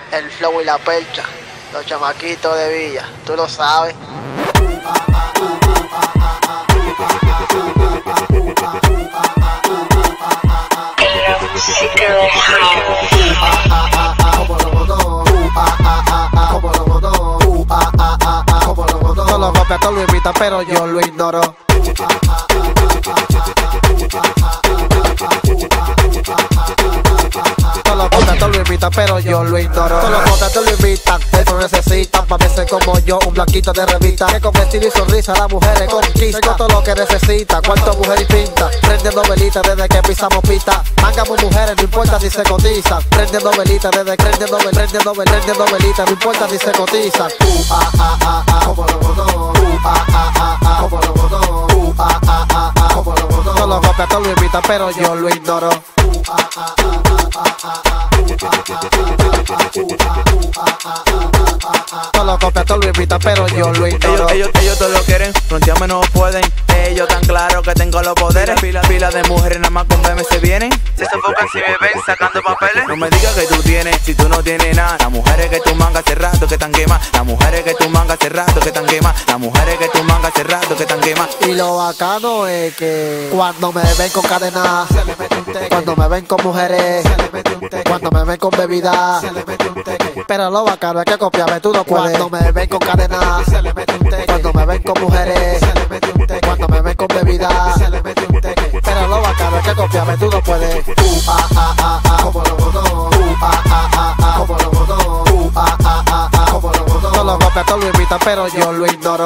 el flow y la percha, los chamaquitos de Villa, tú lo sabes. No lo copia, todo lo imita, pero yo lo ignoro. Todos los copias lo imitan, pero yo lo ignoro. Todos los copias lo imitan, eso necesitan pa' verse como yo, un blanquito de revista. Que con estilo y sonrisa las mujeres conquistan. Tengo todo lo que necesita, cuánto mujer y pinta. Prendiendo velitas desde que pisamos pista. Mangamos mujeres, no importa si se cotizan. Prendiendo velitas desde que prendiendo velitas, no importa si se cotizan. Como lo botó, como lo botó, como lo botó. Todos los copias lo imitan, pero yo lo ignoro. Todos los copias, todos lo imitan, pero yo lo ignoro. Ellos todo lo quieren, frontearme no pueden. Ellos tan claro que tengo los poderes. Pila de mujeres nada más con verme se vienen. Se sofocan si me ven sacando papeles. No me digas que tú tienes, si tú no tienes nada. Las mujeres que tú mangas hace rato que están quemadas. Las mujeres que tú mangas hace rato que están quemadas. Las mujeres que tú mangas hace rato que están quemadas. Y lo bacano es que cuando me ven con cadena, cuando me ven con mujeres, cuando me ven con bebida, pero lo bacano es que copiarme tú no puedes. Cuando me ven con cadena, cuando me ven con mujeres, cuando me ven con bebida, pero lo bacano es que copiarme tú no puedes. Como lo botó, como lo botó, como lo botó. Todos los copias, todos lo imitan, pero yo lo ignoro.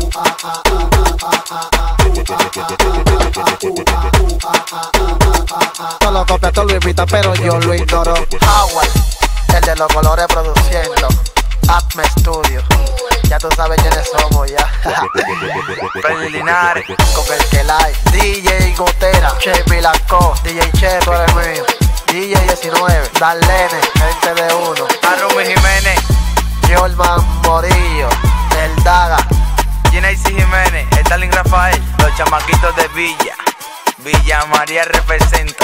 Todos los copias, todos lo imitan, pero yo lo ignoro. Howard, el de los colores produciendo. Atme Studio, ya tú sabes quiénes somos ya. Freddy Linares, Con el que like, DJ Gotera, Che Milanco, DJ Che, tú eres mío. DJ 19, Darlene, gente de uno. Arrumi Jiménez, Yolman Morillo, El Daga. Genesis Jiménez, Stalin Rafael, los chamaquitos de Villa. Villa María representa.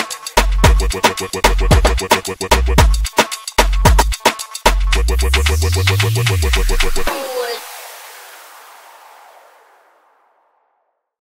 Cool.